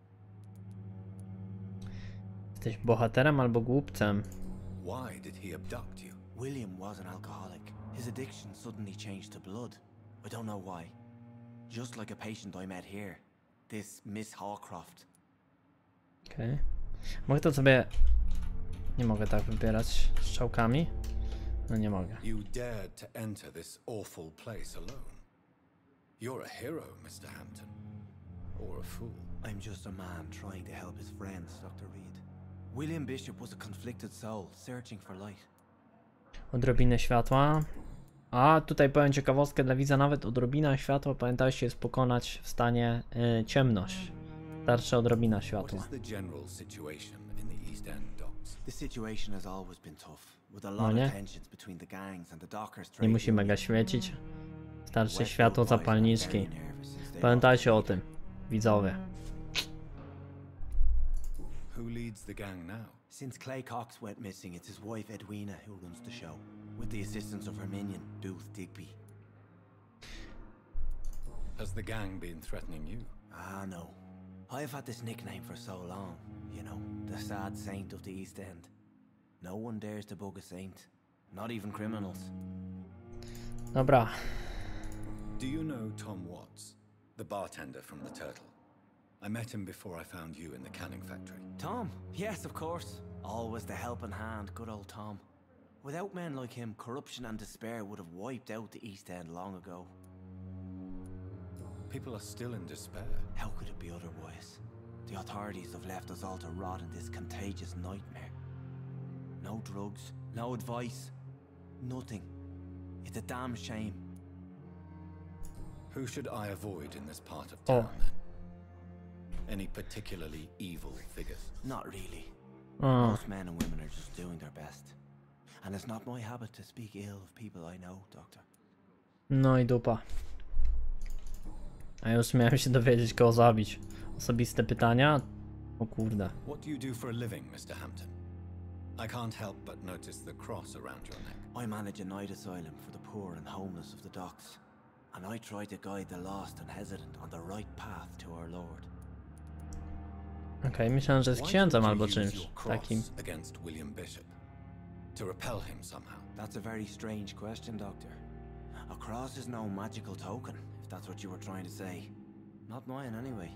Jesteś bohaterem albo głupcem? Why did he abduct you? William was an alcoholic. His addiction suddenly changed to blood. I don't know why. Just like a patient I met here. This Miss Hawcroft. Okej. Okay. Mogę to sobie... Nie mogę tak wybierać strzałkami? No nie mogę. You dared to enter this awful place alone. You're a hero, mister Hampton. Or a fool. I'm just a man trying to help his friends, Doctor Reed. William Bishop was a conflicted soul, searching for light. Odrobinę światła. A tutaj powiem ciekawostkę dla widza, nawet odrobina światła, pamiętajcie, jest pokonać w stanie y, ciemność. Starczy odrobina światła. What is the general situation in the East End docks? The situation has always been tough, with a No lot nie? of tensions between the gangs and the dockers. Nie musi mega świecić. Starczy światło zapalniczki. Pamiętajcie o tym, widzowie. Who leads the gang now? Since Clay Cox went missing, it's his wife Edwina who runs the show, with the assistance of her minion, Booth Digby. Has the gang been threatening you? Ah, no. I've had this nickname for so long, you know, the sad saint of the East End. No one dares to bug a saint, not even criminals. Dobra. Do you know Tom Watts, the bartender from the Turtle? I met him before I found you in the canning factory. Tom? Yes, of course. Always the helping hand, good old Tom. Without men like him, corruption and despair would have wiped out the East End long ago. People are still in despair. How could it be otherwise? The authorities have left us all to rot in this contagious nightmare. No drugs, no advice, nothing. It's a damn shame. Who should I avoid in this part of town, Oh. then? Any particularly evil figures? Not really. O, Most men and women are just doing their best. And it's not my habit to speak ill of people I know, Doctor. no i dupa. A już miałem się dowiedzieć, kogo zabić. Osobiste pytania? O kurde. What do you do for a living, mister Hampton? I can't help but notice the cross around your neck. I manage a night asylum for the poor and homeless of the docks. And I try to guide the lost and hesitant on the right path to our Lord. Okej, okay, myślałem, że jest Why księdzem did you albo use czymś your cross takim. against William Bishop? To repel him somehow? That's a very strange question, Doctor. A cross is no magical token, if that's what you were trying to say. Not mine, anyway.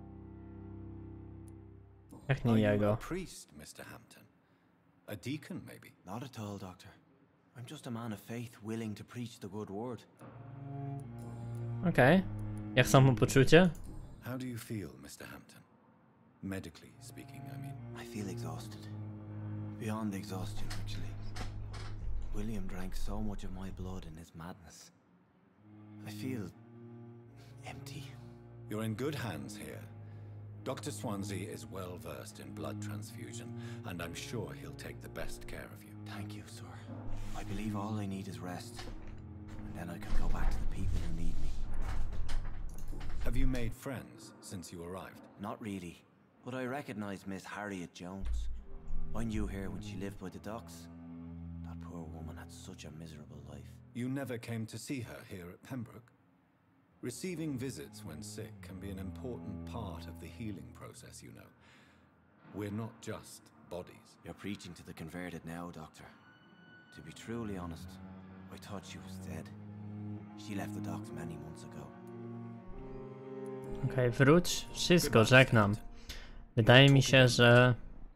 Jak nie Are you a jego. priest, mister Hampton? A deacon, maybe? Not at all, Doctor. I'm just a man of faith willing to preach the good word. Okej. Okay. Jak samopoczucie? How do you feel, mister Hampton? Medically speaking, I mean. I feel exhausted. Beyond exhaustion, actually. William drank so much of my blood in his madness. I feel empty. You're in good hands here. Doctor Swansea is well versed in blood transfusion, and I'm sure he'll take the best care of you. Thank you, sir. I believe all I need is rest. And then I can go back to the people who need me. Have you made friends since you arrived? Not really. But I recognize Miss Harriet Jones. I knew her when she lived by the docks. That poor woman had such a miserable life. You never came to see her here at Pembroke? Receiving visits when sick can be an important part of the healing process, you know. We're not just bodies. You're preaching to the converted now, Doctor. To be truly honest, I thought she was dead. She left the docks many months ago. Okej, okay, wróć. Wszystko, żegnam. Wydaje mi się, że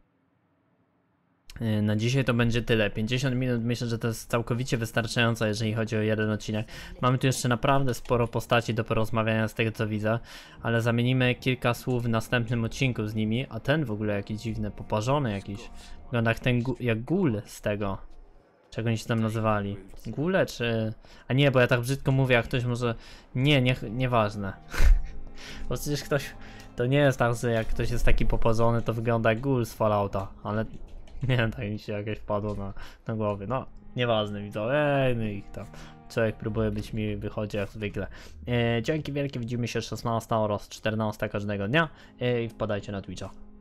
na dzisiaj to będzie tyle. pięćdziesiąt minut, myślę, że to jest całkowicie wystarczająco, jeżeli chodzi o jeden odcinek. Mamy tu jeszcze naprawdę sporo postaci do porozmawiania z tego, co widzę, ale zamienimy kilka słów w następnym odcinku z nimi, a ten w ogóle jakiś dziwny, poparzony jakiś. Wygląda jak ten jak gul z tego. Czego oni się tam nazywali? Gule czy... A nie, bo ja tak brzydko mówię, a ktoś może... Nie, nie, nieważne. Bo przecież ktoś... To nie jest tak, że jak ktoś jest taki poparzony, to wygląda jak gul z Fallouta, ale Nie wiem, tak mi się jakieś wpadło na, na głowy. No, nieważne, widzę. Ej, my ich tam. Człowiek próbuje być miły, wychodzi jak zwykle. E, dzięki wielkie, widzimy się szesnastego oraz czternastego każdego dnia. E, I wpadajcie na Twitcha.